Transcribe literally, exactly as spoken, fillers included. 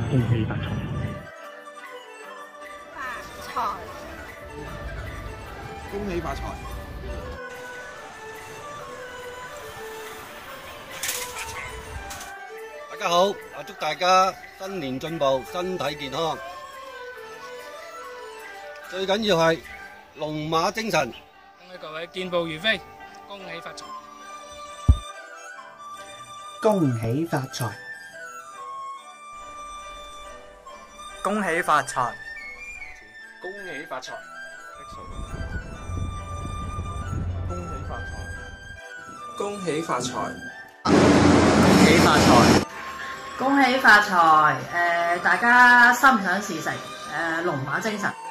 恭喜發財。 發財， 恭喜發財。 大家好，啊祝大家新年進步，身體健康。最緊要係龍馬精神。 恭喜各位健步如飛，恭喜發財。 恭喜發財， 恭喜發財， 恭喜發財。 恭喜發財， 恭喜發財， 恭喜發財！誒、呃，大家心想事成，誒、呃，龍馬精神。